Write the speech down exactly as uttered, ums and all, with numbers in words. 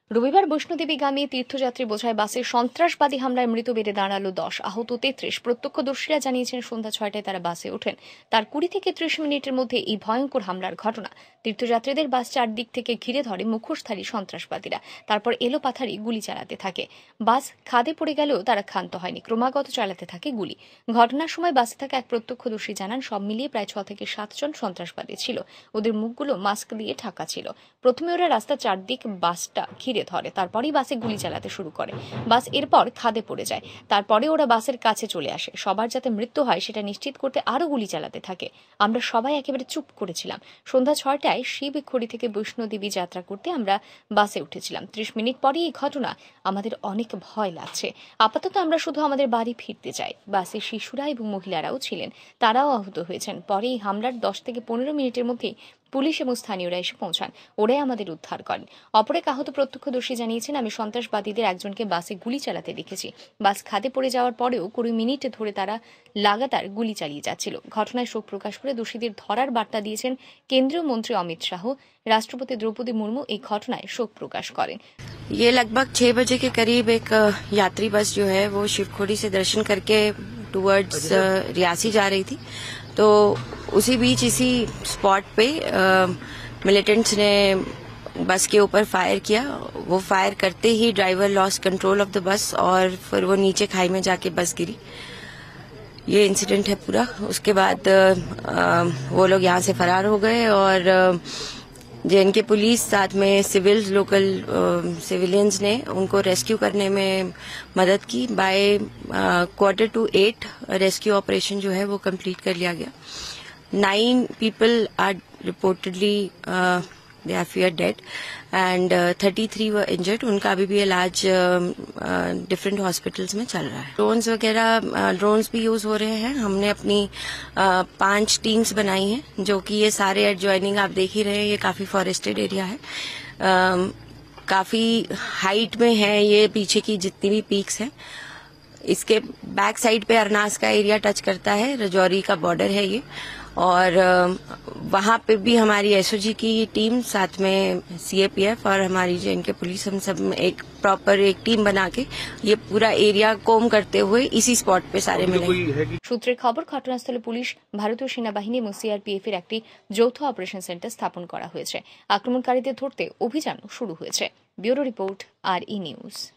রবিবার বৈষ্ণোদেবীগামী তীর্থযাত্রী বোঝাই বাসে সন্ত্রাসবাদী হামলায় মৃত বেড়ে দাঁড়ালো দশ, আহত তেত্রিশ। প্রত্যক্ষদর্শীরা জানিয়েছেন সন্ধ্যা ছয়টায় তারা বাসে ওঠেন। তার কুড়ি থেকে ত্রিশ মিনিটের মধ্যে এই ভয়ঙ্কর হামলার ঘটনা। তীর্থযাত্রীদের বাস চারদিক থেকে ঘিরে ধরে মুখোশধারী সন্ত্রাসবাদীরা। তারপর এলোপাথারি গুলি চালাতে থাকে। বাস খাদে পড়ে গেলেও তারা ক্ষান্ত হয়নি, ক্রমাগত চালাতে থাকে গুলি। ঘটনার সময় বাসে থাকা এক প্রত্যক্ষদর্শী জানান, সব মিলিয়ে প্রায় ছ থেকে সাতজন সন্ত্রাসবাদী ছিল। ওদের মুখগুলো মাস্ক দিয়ে ঢাকা ছিল। প্রথমে ওরা রাস্তার চারদিক বাসটা ঘিরে ধরে, তারপরেই বাসে গুলি চালাতে শুরু করে। বাস এরপর খাদে পড়ে যায়। তারপরে ওরা বাসের কাছে চলে আসে। সবার যাতে মৃত্যু হয় সেটা নিশ্চিত করতে আরো গুলি চালাতে থাকে। আমরা সবাই একেবারে চুপ করেছিলাম। সন্ধ্যা ছয়টায় শিবখড়ি থেকে বৈষ্ণোদেবী যাত্রা করতে আমরা বাসে উঠেছিলাম। ত্রিশ মিনিট পরে এই ঘটনা। আমাদের অনেক ভয় লাগছে। আপাতত আমরা শুধু আমাদের বাড়ি ফিরতে চাই। বাসে শিশুরা এবং মহিলারাও ছিলেন, তারাও আহত হয়েছেন। পরে এই হামলার দশ থেকে পনেরো মিনিটের মধ্যেই পুলিশ এবং স্থানীয়রা এসে পৌঁছান। ওরাই আমাদের উদ্ধার করেন। অপর এক আহত প্রত্যক্ষদর্শী জানিয়েছেন, আমি সন্ত্রাসবাদীদের একজনকে বাসে গুলি চালাতে দেখেছি। বাস খাদে পড়ে যাওয়ার পরেও কুড়ি মিনিট ধরে তারা লাগাতার গুলি চালিয়ে যাচ্ছিল। ঘটনায় শোক প্রকাশ করে দোষীদের ধরার বার্তা দিয়েছেন কেন্দ্রীয় মন্ত্রী অমিত শাহ। রাষ্ট্রপতি দ্রৌপদী মুর্মু এই ঘটনায় শোক প্রকাশ করেন। ये लगभग छह बजे के करीब एक यात्री बस जो है वो शिवखोड़ी से दर्शन करके टुवर्ड्स रियासी जा रही थी। तो उसी बीच इसी स्पॉट पे मिलिटेंट्स ने बस के ऊपर फायर किया। वो फायर करते ही driver loss control of the bus और फिर वो नीचे खाई में जाके बस गिरी। ये इंसिडेंट है पूरा। उसके बाद वो लोग यहाँ से फरार हो गए और जेएनके पुलिस साथ में सिविल लोकल सिविलियंस ने उनको रेस्क्यू करने में मदद की। By quarter to eight rescue operation जो है वो कंप्लीट कर लिया गया। Nine people are reportedly they are fear dead and thirty three were injured. उनका अभी भी इलाज डिफरेंट हॉस्पिटल्स में चल रहा है। ड्रोन्स वगैरह ड्रोन्स भी यूज हो रहे हैं। हमने अपनी uh, पांच टीम्स बनाई हैं, जो कि ये सारे एडजॉइनिंग आप देख ही रहे हैं। ये काफी फॉरेस्टेड एरिया है, uh, काफी हाइट में है। ये पीछे की जितनी भी पीक्स हैं, इसके बैक साइड पे अरनास का एरिया टच करता है। रजौरी का बॉर्डर है ये। और वहां पे भी हमारी एसओजी की टीम साथ में सीएपीएफ और हमारी जेएनके पुलिस, हम सब एक प्रॉपर एक टीम बना के ये पूरा एरिया कोम करते हुए इसी स्पॉट पे सारे मिले। সূত্রের খবর, ঘটনাস্থলে পুলিশ, ভারতীয় সেনাবাহিনী এবং সিআরপিএফ এর একটি যৌথ অপারেশন সেন্টার স্থাপন করা হয়েছে। আক্রমণকারীদের ধরতে অভিযান শুরু হয়েছে। ব্যুরো রিপোর্ট, আর ই নিউজ।